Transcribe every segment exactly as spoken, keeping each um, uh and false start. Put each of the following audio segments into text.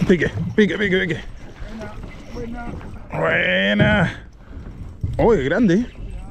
Pique, pique, pique, pique. Buena, buena. Buena. Uy, grande.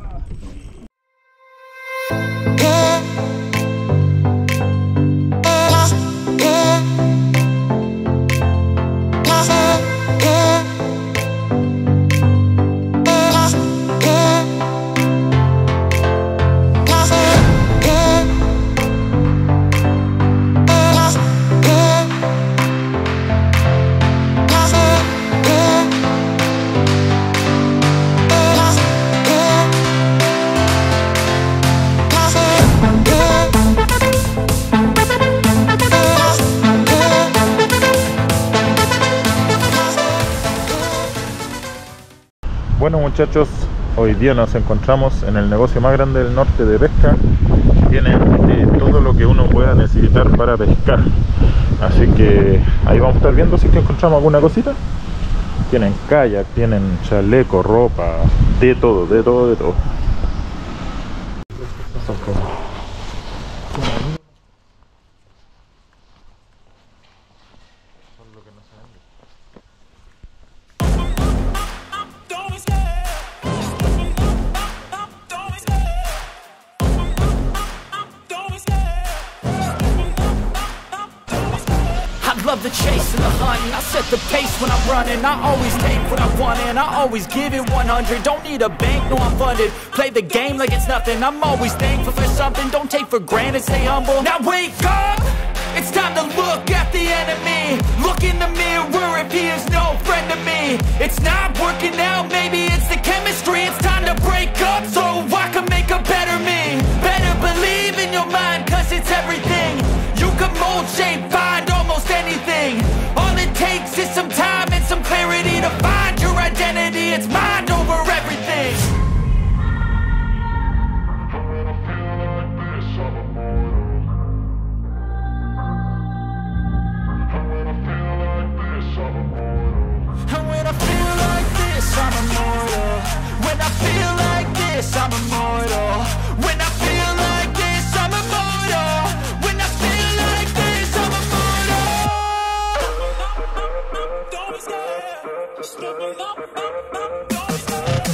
Bueno muchachos, hoy día nos encontramos en el negocio más grande del norte de pesca. Tienen eh, todo lo que uno pueda necesitar para pescar. Así que ahí vamos a estar viendo si es que encontramos alguna cosita. Tienen kayak, tienen chaleco, ropa, de todo, de todo, de todo. Love the chase and the hunt, and I set the pace when I'm running. I always take what I want and I always give it one hundred. Don't need a bank, no I'm funded. Play the game like it's nothing. I'm always thankful for something. Don't take for granted, stay humble. Now wake up, it's time to look at the enemy. Look in the mirror if he is no friend to me. It's not working out, maybe it's the chemistry. It's time to break up so I can make a better me. Better believe in your mind, cause it's everything. You can mold, shape, find almost anything. All it takes is some time and some clarity to find your identity. It's mind over everything. And when I feel like this, I'm immortal. When I feel like this, I'm immortal. When I feel like this, I'm immortal. When I feel like this, I'm immortal. Don't be scared. Step it up, up, up. Don't be scared.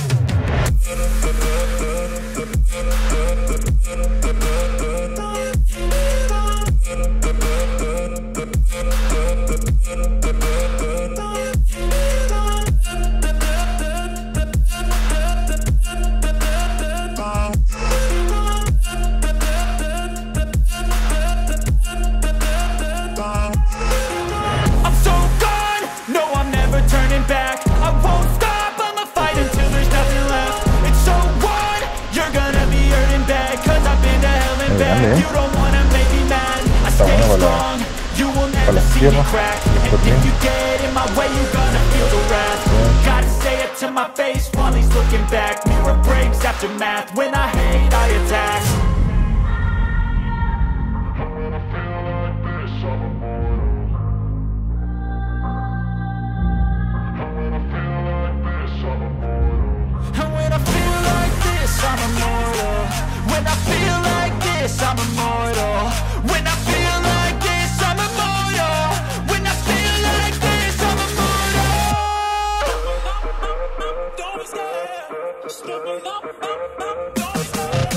Para las piernas, if you get in my way, you're gonna feel the wrath. Gotta say it to my face while he's looking back. Mirror breaks after math. When I hate, I attack. And when I feel like this, I'm immortal. When I feel like this, I'm immortal. When I feel like this, I'm immortal. When I feel like this, I'm immortal. Don't be scared. Step it up, up, up. Don't be scared.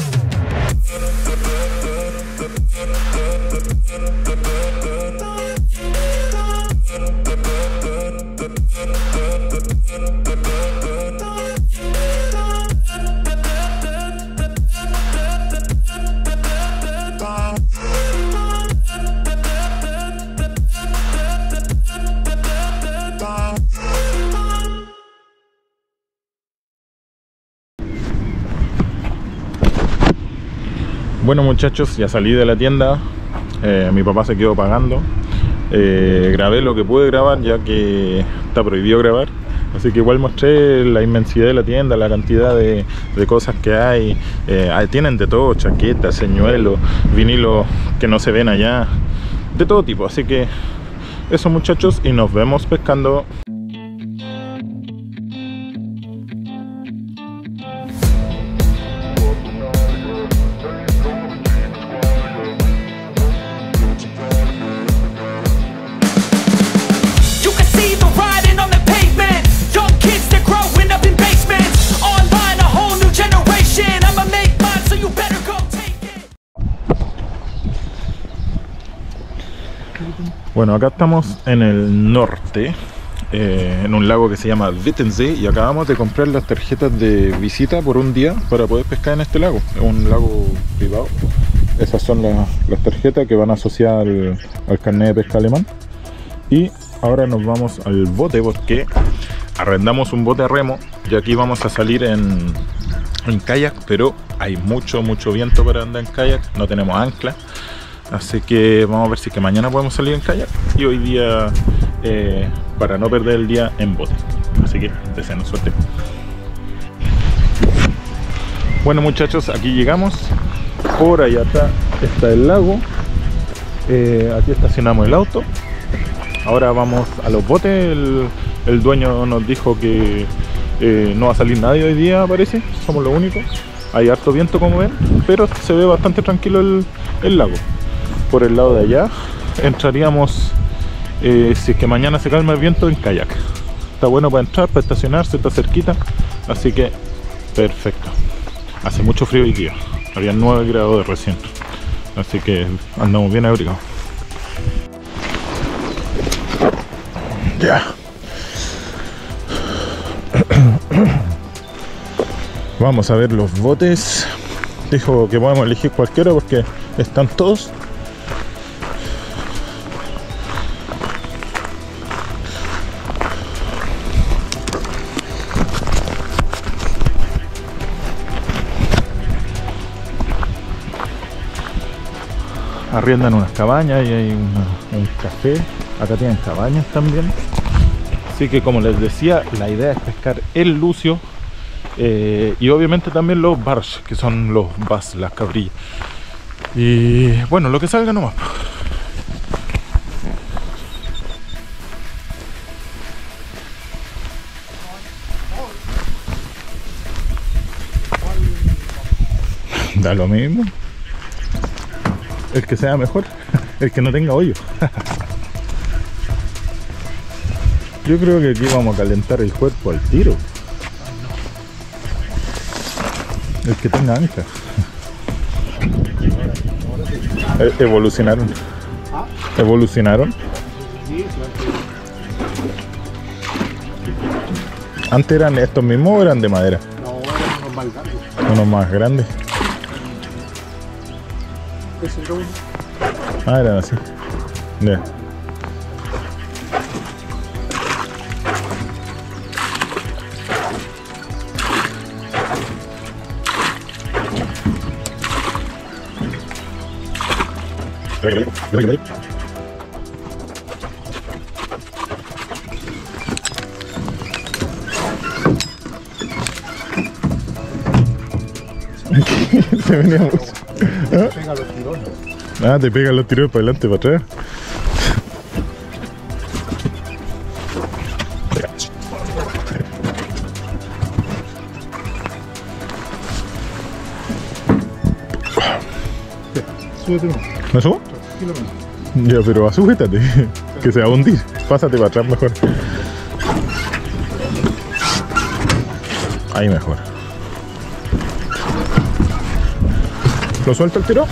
Bueno muchachos, ya salí de la tienda. eh, Mi papá se quedó pagando. eh, Grabé lo que pude grabar, ya que está prohibido grabar. Así que igual mostré la inmensidad de la tienda, la cantidad de, de cosas que hay. eh, Tienen de todo, chaquetas, señuelos, vinilos que no se ven allá, de todo tipo. Así que eso muchachos, y nos vemos pescando. Bueno, acá estamos en el norte, eh, en un lago que se llama Wittensee, y acabamos de comprar las tarjetas de visita por un día para poder pescar en este lago. Es un lago privado. Esas son las, las tarjetas que van asociadas al, al carnet de pesca alemán. Y ahora nos vamos al bote porque arrendamos un bote a remo y aquí vamos a salir en, en kayak, pero hay mucho, mucho viento para andar en kayak, no tenemos ancla. Así que vamos a ver si que mañana podemos salir en kayak y hoy día eh, para no perder el día en bote. Así que deseen suerte. Bueno muchachos, aquí llegamos. Por allá está, está el lago. Eh, aquí estacionamos el auto. Ahora vamos a los botes. El, el dueño nos dijo que eh, no va a salir nadie hoy día, parece. Somos los únicos. Hay harto viento como ven, pero se ve bastante tranquilo el, el lago. Por el lado de allá entraríamos, eh, si es que mañana se calma el viento, en kayak. Está bueno para entrar, para estacionarse, está cerquita. Así que perfecto. Hace mucho frío hoy día. Había nueve grados de recién. Así que andamos bien abrigados. Ya. Vamos a ver los botes. Dijo que podemos elegir cualquiera porque están todos. Arriendan unas cabañas y hay una, un café. Acá tienen cabañas también. Así que como les decía, la idea es pescar el lucio eh, y obviamente también los barsch, que son los bass, las cabrillas. Y bueno, lo que salga nomás. Da lo mismo. El que sea mejor, el que no tenga hoyo. Yo creo que aquí vamos a calentar el cuerpo al tiro. El que tenga ancla. E evolucionaron. Evolucionaron. Antes eran estos mismos o eran de madera. No, eran unos más grandes. Unos más grandes. Ese era uno. Ah, eran así. Ya. Se venía mucho. ¿Ah? Pega los tirones. Ah, te pegan los tiros para adelante, para atrás. Súbete uno. ¿Me subo? Ya, pero asújétate, que se va a hundir. Pásate para atrás mejor. Ahí mejor. ¿Lo suelto el tiro?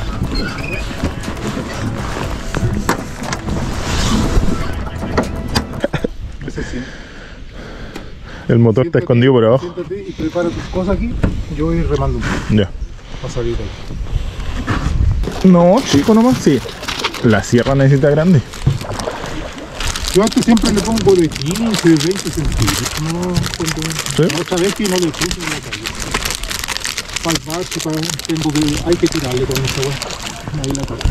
Ese sí. El motor está escondido por abajo. Siéntate y prepara tus cosas aquí. Yo voy remando un poco. Ya. Va a salir ahí. No, chico nomás, sí. La sierra necesita grande. Yo antes siempre le pongo de quince, veinte centímetros. No, cuando... ¿Sí? Otra vez que no le puse la calle. Para el bache, para... tengo que... hay que tirarle con esta weá. Ahí la calle.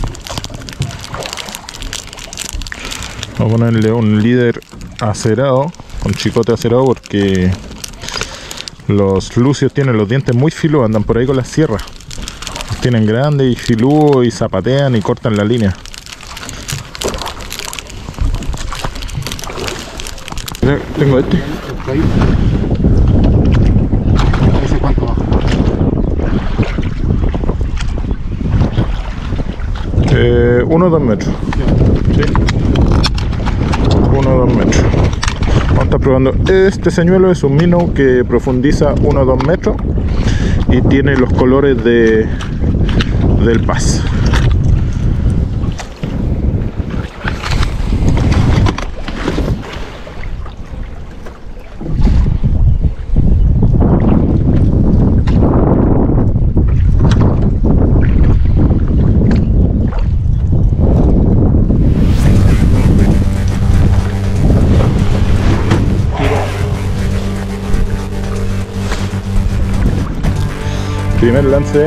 Vamos a ponerle un líder acerado, con chicote acerado, porque los lucios tienen los dientes muy filudos, andan por ahí con las sierras. Los tienen grandes y filudos y zapatean y cortan la línea. Mira, tengo este. Ahí. Ese cuánto baja. Eh, uno o dos metros. Sí. Uno o dos metros. Vamos a estar probando. Este señuelo es un minnow que profundiza uno o dos metros y tiene los colores de del bass. primer lance.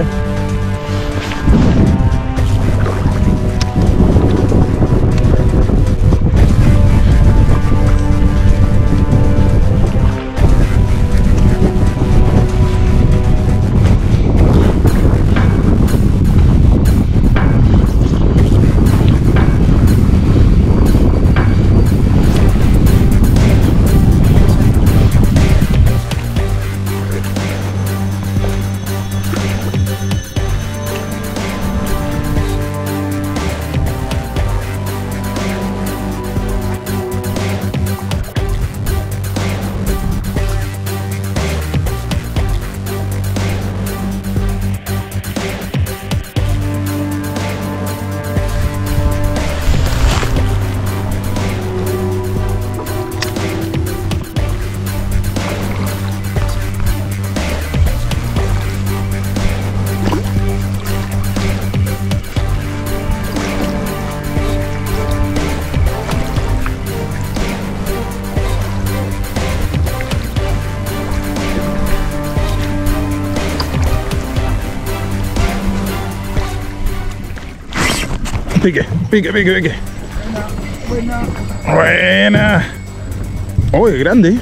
Pique, pique, pique, pique. Buena, buena. Buena. Oh, es grande.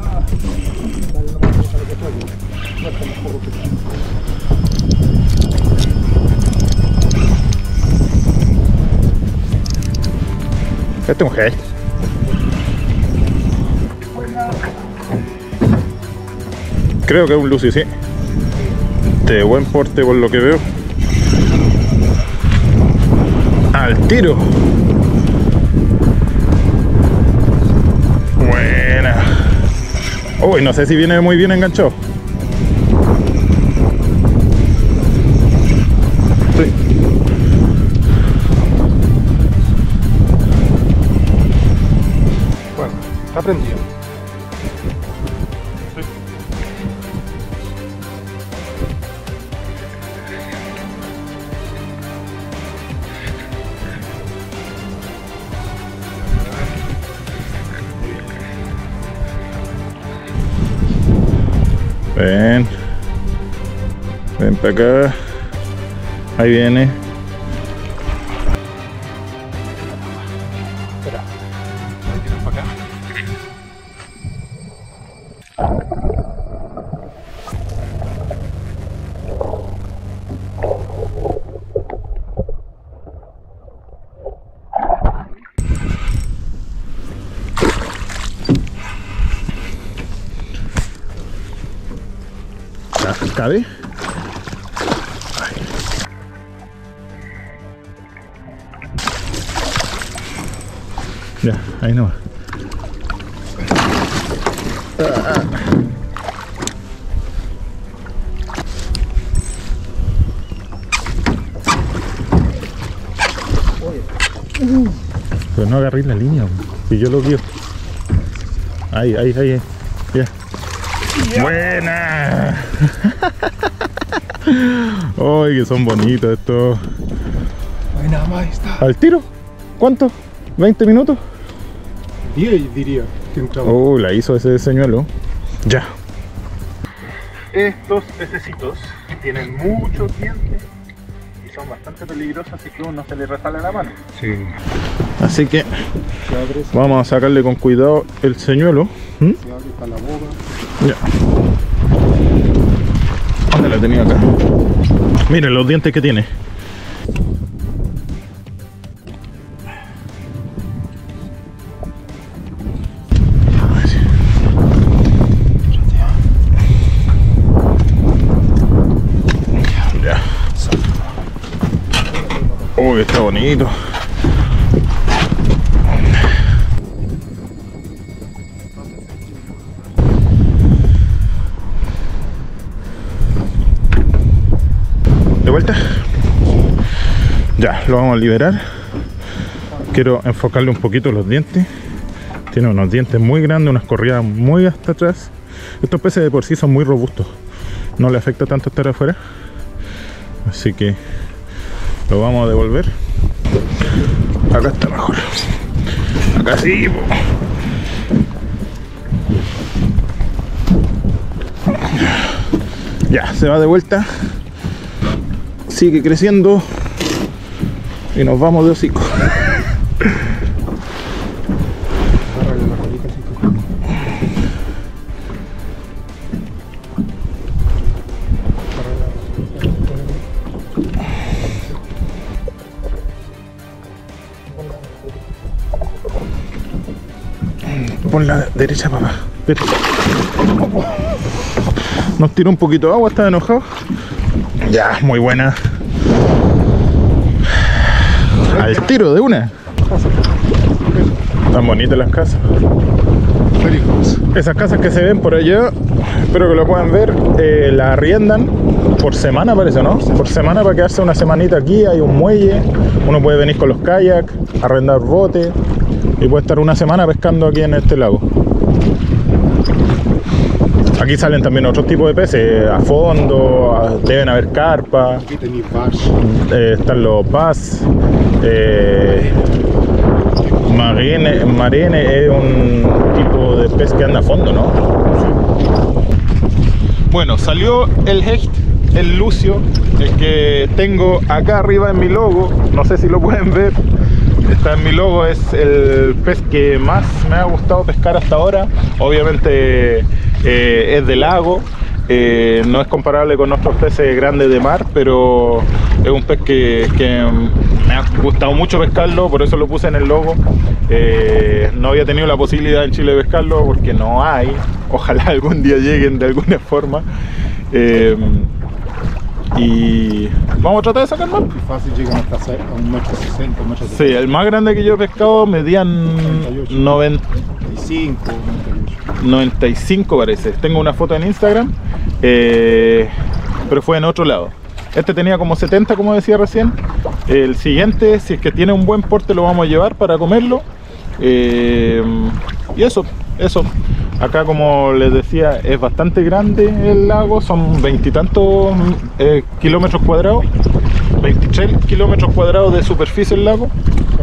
Este es un G. Creo que es un Lucy, sí. De buen porte por lo que veo. Al tiro. Buena. Uy, no sé si viene muy bien enganchado. Sí. Bueno, está prendido. Sí. Ven, ven para acá, ahí viene. Espera, voy a tirar para acá. ¿Cabe? Ya, ahí no va. Ah. Pero no agarré la línea, si yo lo vi. Ahí, ahí, ahí, ya. Yeah. Buena. Ay, que son bonitos estos. Buena, más está. ¿Al tiro? ¿Cuánto? ¿veinte minutos? diez diría que entraba. Oh, la hizo ese señuelo. Ya. Estos pececitos tienen muchos dientes y son bastante peligrosos, así que uno se le resbala la mano. Sí. Así que Se abre, vamos a sacarle con cuidado el señuelo. ¿Mm? se abre para la boca. Ya. ¿Dónde la tenía acá? Miren los dientes que tiene. Ya. Uy, está bonito. De vuelta. Ya, lo vamos a liberar. Quiero enfocarle un poquito los dientes. Tiene unos dientes muy grandes, unas corridas muy hasta atrás. Estos peces de por sí son muy robustos. No le afecta tanto estar afuera. Así que lo vamos a devolver. Acá está mejor. Acá sí, po. Ya, se va de vuelta. sigue creciendo y nos vamos de hocico. Agárrale la colita así que... Por la derecha, papá. Derecha. Nos tiró un poquito de agua, está enojado. Ya, muy buena. Al tiro de una. Tan bonitas las casas. Esas casas que se ven por allá, espero que lo puedan ver, eh, la arriendan por semana, parece, ¿no? Por semana, para quedarse una semanita aquí. Hay un muelle, uno puede venir con los kayaks, arrendar botes y puede estar una semana pescando aquí en este lago. Aquí salen también otros tipos de peces, a fondo, deben haber carpas. Aquí tenéis bass. Eh, están los bass. Eh, marine, marine es un tipo de pez que anda a fondo, ¿no? Bueno, salió el hecht, el lucio, el que tengo acá arriba en mi logo. No sé si lo pueden ver. Está en mi logo, es el pez que más me ha gustado pescar hasta ahora. Obviamente eh, es de lago, eh, no es comparable con otros peces grandes de mar, pero es un pez que, que me ha gustado mucho pescarlo, por eso lo puse en el logo. Eh, no había tenido la posibilidad en Chile de pescarlo porque no hay, ojalá algún día lleguen de alguna forma. Eh, y vamos a tratar de sacar más. Fácil, llegan hasta a un metro sesenta, un metro Sí, el más grande que yo he pescado medían noventa y cinco, noventa y ocho. noventa y cinco parece. Tengo una foto en Instagram, eh, pero fue en otro lado. Este tenía como setenta, como decía recién. El siguiente, si es que tiene un buen porte, lo vamos a llevar para comerlo. Eh, y eso, eso. Acá, como les decía, es bastante grande el lago, son veintitantos eh, kilómetros cuadrados, veintitrés kilómetros cuadrados de superficie el lago.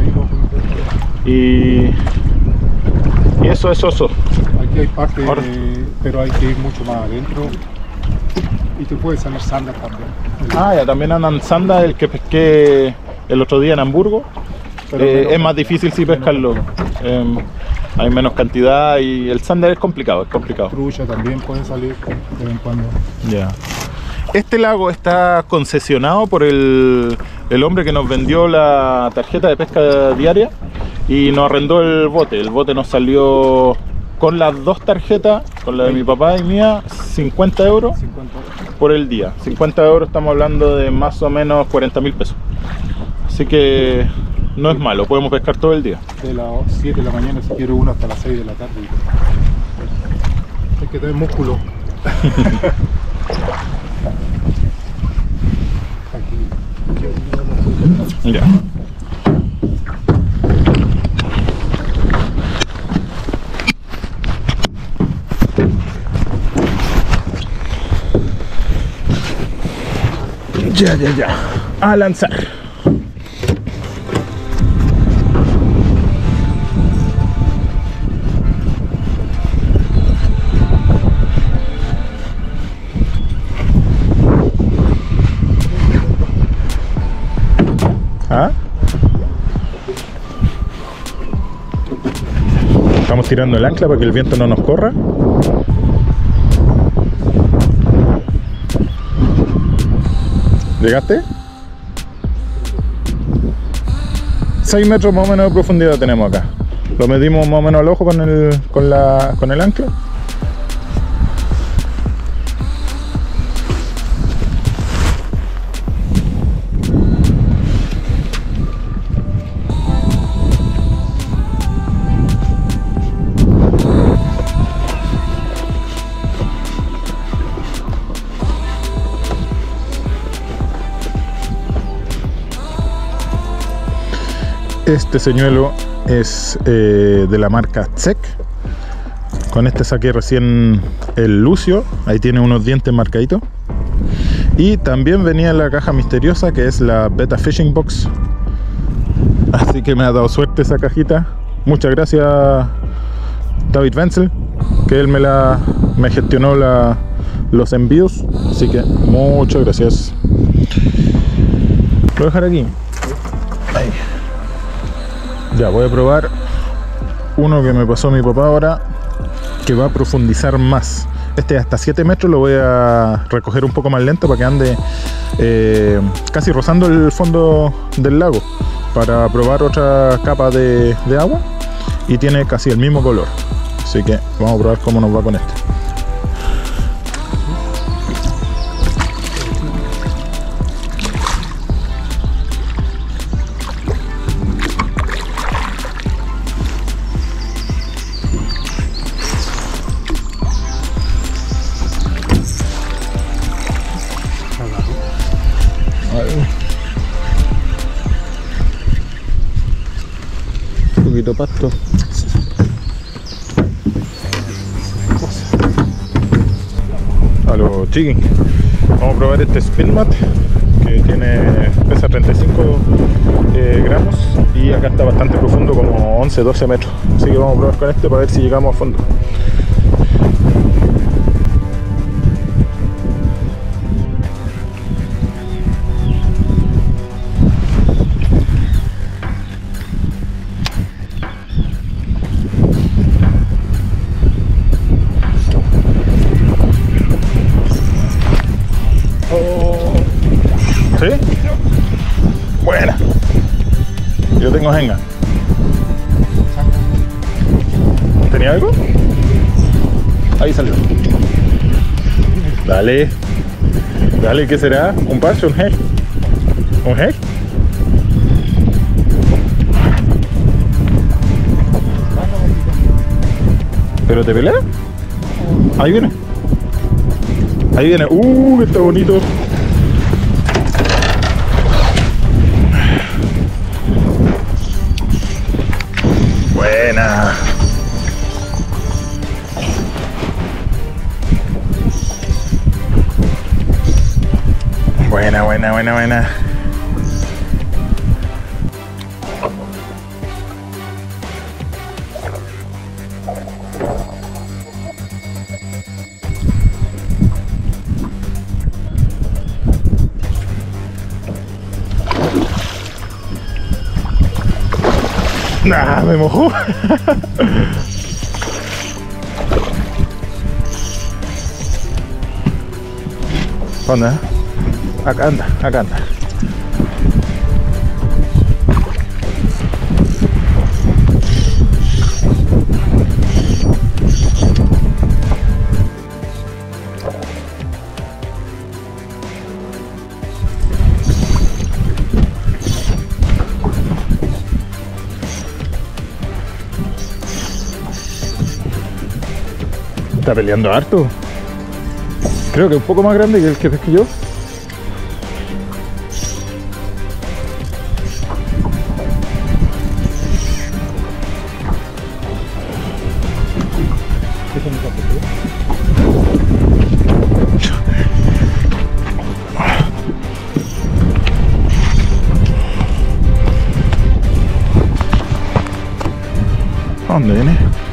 Y, y eso es oso. Aquí hay parte, Ahora, de, pero hay que ir mucho más adentro. Y te puede salir sanda también. ah, ya, también andan sanda, el que pesqué el otro día en Hamburgo. Pero Eh, menos, es más difícil si pescarlo. Eh, hay menos cantidad y el sander es complicado, es complicado. trucha también pueden salir de vez en cuando. Ya. Este lago está concesionado por el, el hombre que nos vendió la tarjeta de pesca diaria y nos arrendó el bote. El bote nos salió con las dos tarjetas, con la de mi papá y mía, cincuenta euros cincuenta. por el día. cincuenta euros, estamos hablando de más o menos cuarenta mil pesos. Así que no es malo, podemos pescar todo el día. De las siete de la mañana si quiero uno hasta las seis de la tarde. Hay que tener músculo. Aquí. Ya. Ya, ya, ya. A lanzar. ¿Ah? Estamos tirando el ancla para que el viento no nos corra. ¿Llegaste? seis metros más o menos de profundidad tenemos acá. Lo medimos más o menos al ojo con el, con la, con el ancla. Este señuelo es eh, de la marca Czech. Con este saqué recién el lucio. Ahí tiene unos dientes marcaditos. Y también venía en la caja misteriosa, que es la Betta Fishing Box. Así que me ha dado suerte esa cajita. Muchas gracias David Wenzel, que él me la me gestionó la, los envíos. Así que muchas gracias. Lo voy a dejar aquí. Ahí. Ya, voy a probar uno que me pasó mi papá ahora, que va a profundizar más. Este hasta siete metros lo voy a recoger un poco más lento para que ande eh, casi rozando el fondo del lago, para probar otra capa de, de agua, y tiene casi el mismo color. Así que vamos a probar cómo nos va con este. Un poquito pasto. A los chiquis. Vamos a probar este Speedmat, que tiene, pesa treinta y cinco eh, gramos, y acá está bastante profundo, como once doce metros. Así que vamos a probar con este para ver si llegamos a fondo. ¿Sí? Buena. Yo tengo jenga. ¿Tenía algo? Ahí salió. Dale. Dale, ¿qué será? ¿Un parche? ¿Un head? ¿Un head? ¿Pero te pelea? Ahí viene. Ahí viene. Uh, que está bonito. Buena. Buena, buena, buena, buena. Nah, me mojó. ¿Dónde? Acá anda, acá anda. Está peleando harto. Creo que un poco más grande que el que pesqué yo. ¿A dónde viene?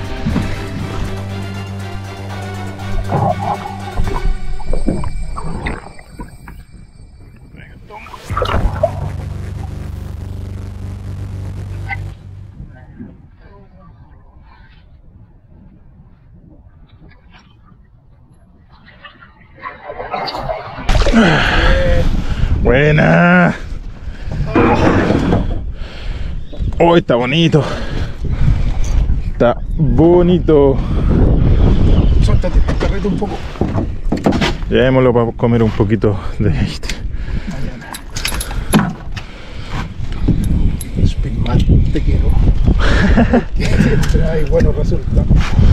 Buena. Oh, está bonito. Está bonito. Suéltate, carrete un poco. Llevémoslo para comer un poquito de este. Mañana. Speedmat, te quiero. Siempre hay buenos resultados.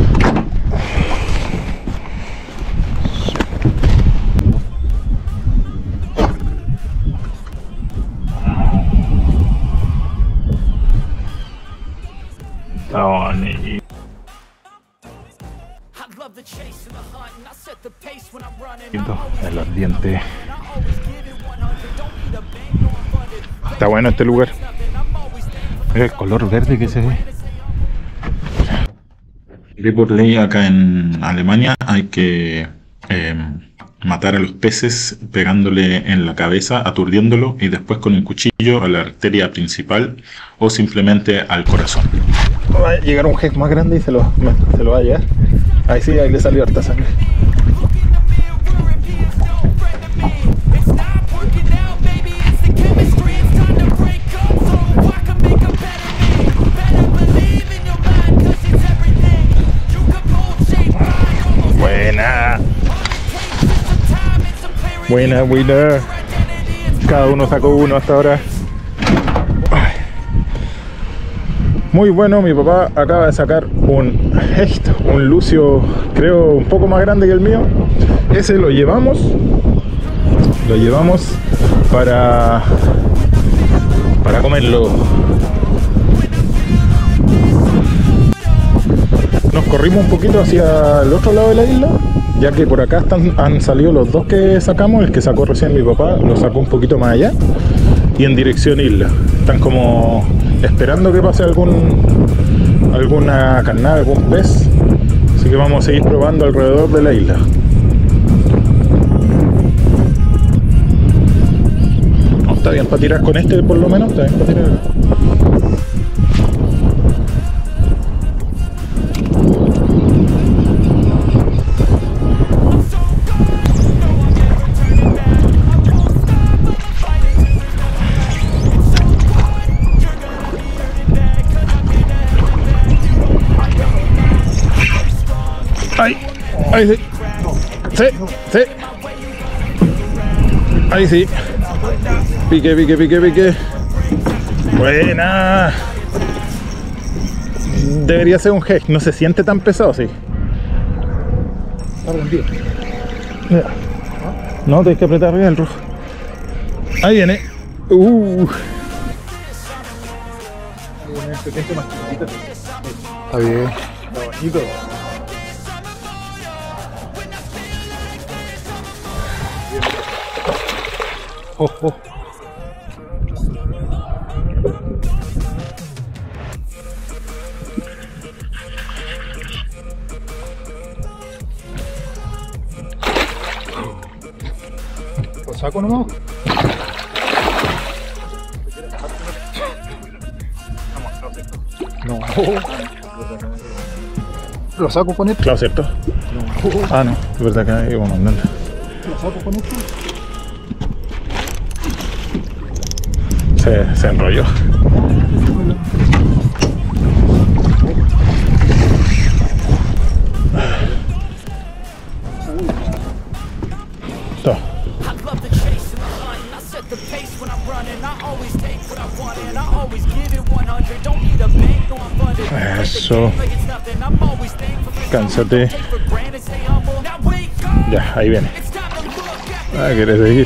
En los dientes. Está bueno este lugar. Mira el color verde que se ve. Y por ley acá en Alemania hay que eh, matar a los peces pegándole en la cabeza, aturdiéndolo y después con un cuchillo a la arteria principal o simplemente al corazón. Va a llegar un jeque más grande y se lo, se lo va a llevar. Ahí sí, ahí le salió harta sangre. Buena. Buena, buena. Cada uno sacó uno hasta ahora. Muy bueno, mi papá acaba de sacar un Hecht, un lucio, creo un poco más grande que el mío. Ese lo llevamos, lo llevamos para, para comerlo. Nos corrimos un poquito hacia el otro lado de la isla, ya que por acá están, han salido los dos que sacamos. El que sacó recién mi papá lo sacó un poquito más allá y en dirección isla. Están como esperando que pase algún alguna carnada, algún pez, así que vamos a seguir probando alrededor de la isla. No, está bien para tirar con este, por lo menos está bien para tirar. Ahí, ahí sí, sí, sí, ahí sí, pique, pique, pique, pique, buena. Debería ser un Hecht, no se siente tan pesado, sí. Está prendido. No, tienes que apretar bien el rojo. Ahí viene. Uh. Está bien. Está bonito. Oh, oh. ¿Lo saco nomás? No. ¿Lo saco con esto? Claro, ¿cierto? No. Ah, no, es verdad que hay uno andando. ¿Lo saco con esto? Se, se enrolló. Todo. Eso. Cánsate. Ya, ahí viene. Ah, ¿quieres seguir?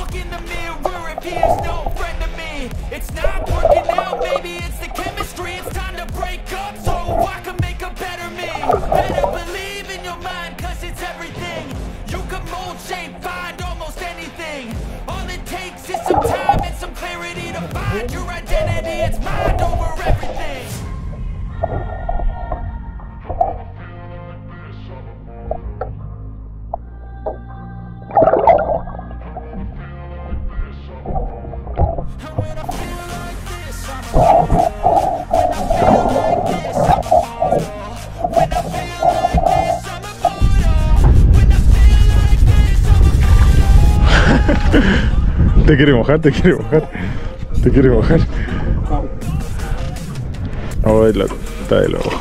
Te quiere mojar, te quiere mojar, te quiere mojar. Oh, la está de lobo.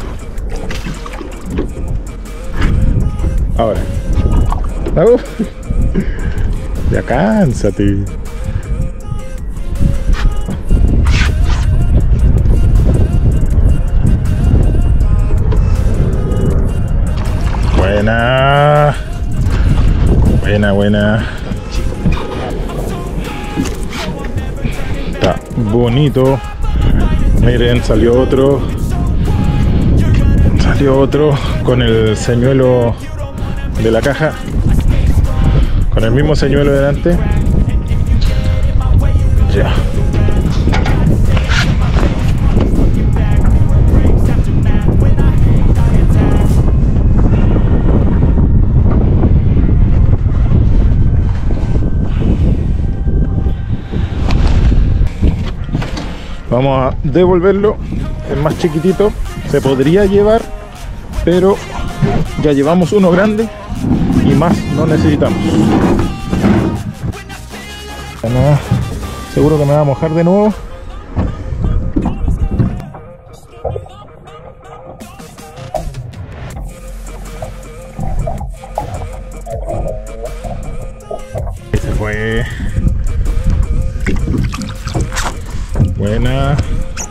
Ahora. Uh, ya cánsate. Buena. Buena, buena. Está bonito. Miren, salió otro. Salió otro con el señuelo de la caja. Con el mismo señuelo delante. Ya. Vamos a devolverlo. El más chiquitito se podría llevar, pero ya llevamos uno grande y más no necesitamos. No, seguro que me va a mojar de nuevo. Ese fue. Buena.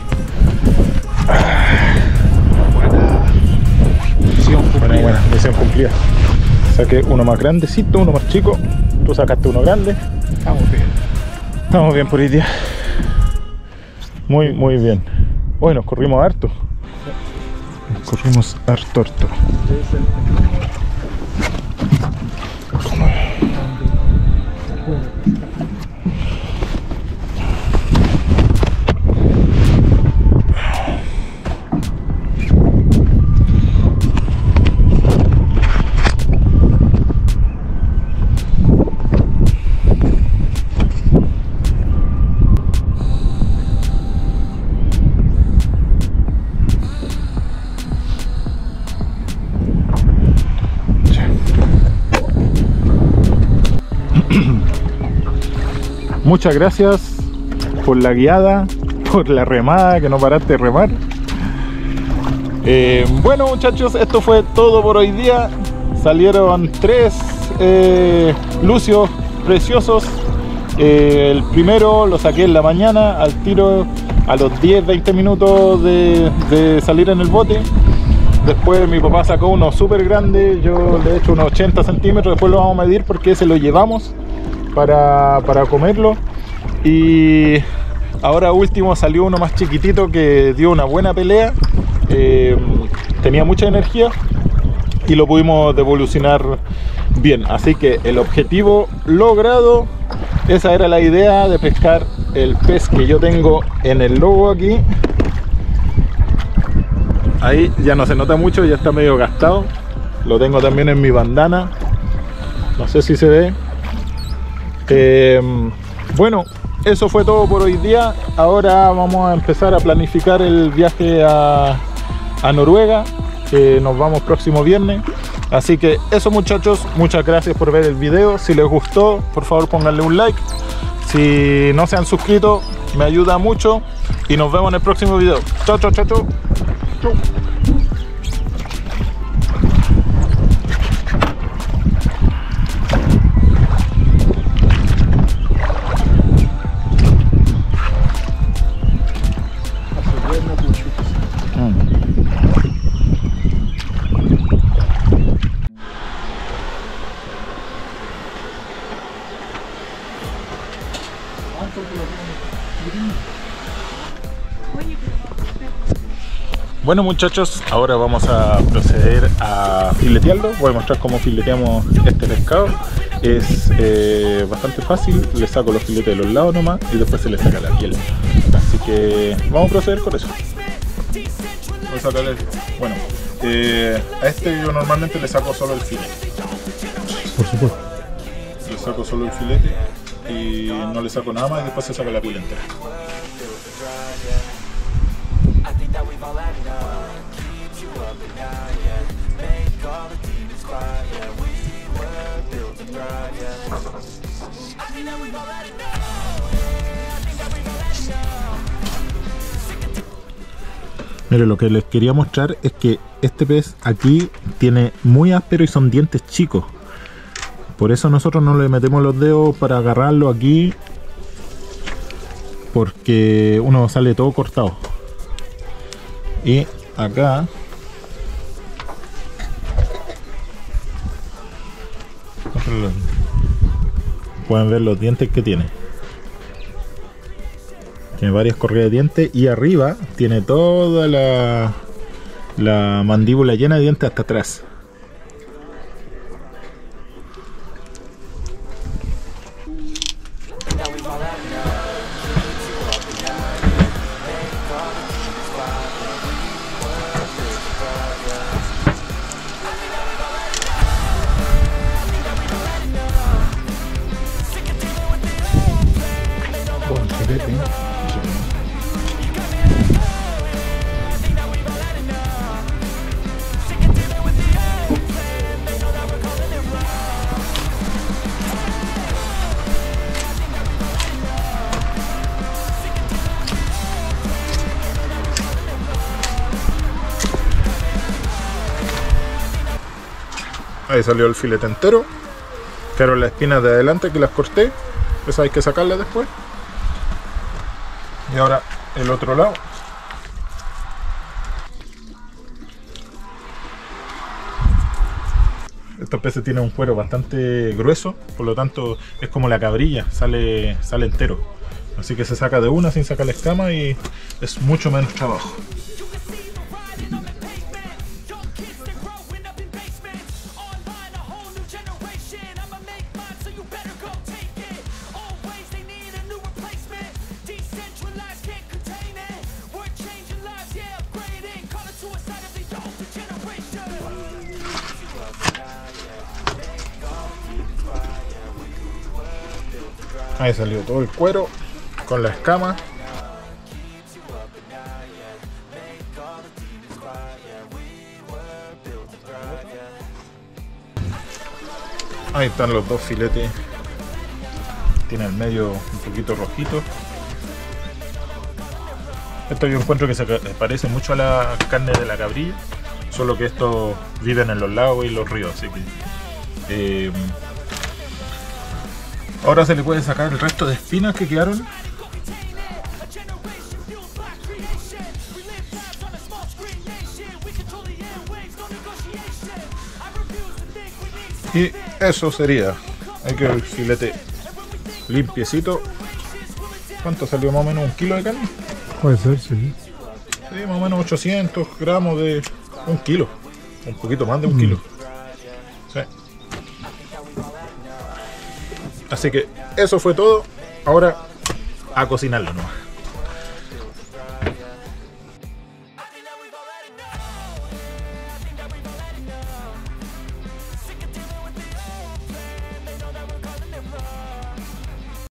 Buena, buena, misión cumplida. Saqué uno más grandecito, uno más chico. Tú sacaste uno grande. Estamos bien. Estamos bien por hoy día. Muy, muy bien. Hoy nos corrimos harto. Nos corrimos harto, harto. Muchas gracias por la guiada, por la remada, que no paraste de remar. Eh, bueno muchachos, esto fue todo por hoy día. Salieron tres eh, lucios preciosos. Eh, el primero lo saqué en la mañana, al tiro, a los diez veinte minutos de, de salir en el bote. Después mi papá sacó uno súper grande, yo le he hecho unos ochenta centímetros, después lo vamos a medir porque ese lo llevamos para, para comerlo. Y ahora último salió uno más chiquitito que dio una buena pelea, eh, tenía mucha energía y lo pudimos devolucionar bien. Así que el objetivo logrado, esa era la idea de pescar el pez que yo tengo en el logo aquí. Ahí ya no se nota mucho, ya está medio gastado. Lo tengo también en mi bandana, no sé si se ve. Eh, bueno, eso fue todo por hoy día. Ahora vamos a empezar a planificar el viaje a, a Noruega, que nos vamos próximo viernes. Así que eso muchachos, muchas gracias por ver el video. Si les gustó, por favor pónganle un like. Si no se han suscrito, me ayuda mucho. Y nos vemos en el próximo video. Chao, chao, chao, chao. Chau. Bueno muchachos, ahora vamos a proceder a filetearlo. Voy a mostrar cómo fileteamos este pescado. Es eh, bastante fácil, le saco los filetes de los lados nomás y después se le saca la piel. Así que vamos a proceder con eso. Voy a sacarle, bueno, eh, a este yo normalmente le saco solo el filete. Por supuesto. Le saco solo el filete y no le saco nada más y después se saca la piel entera. Mire, lo que les quería mostrar es que este pez aquí tiene muy áspero y son dientes chicos. Por eso nosotros no le metemos los dedos para agarrarlo aquí, porque uno sale todo cortado. Y acá pueden ver los dientes que tiene. Tiene varias corridas de dientes y arriba tiene toda la, la mandíbula llena de dientes hasta atrás. Ahí salió el filete entero. Quedaron las espinas de adelante que las corté. Esas hay que sacarlas después. Y ahora el otro lado. Estos peces tienen un cuero bastante grueso, por lo tanto es como la cabrilla, sale, sale entero. Así que se saca de una sin sacar la escama y es mucho menos trabajo. Ahí salió todo el cuero con la escama. Ahí están los dos filetes. Tiene el medio un poquito rojito. Esto yo encuentro que se parece mucho a la carne de la cabrilla, solo que estos viven en los lagos y los ríos, así que eh, ahora se le puede sacar el resto de espinas que quedaron. Y eso sería. Hay que ver el filete limpiecito. ¿Cuánto salió más o menos? ¿Un kilo de carne? Puede ser, sí. Sí, más o menos ochocientos gramos de un kilo. Un poquito más de un mm. kilo. Sí. Así que eso fue todo. Ahora a cocinarlo nomás.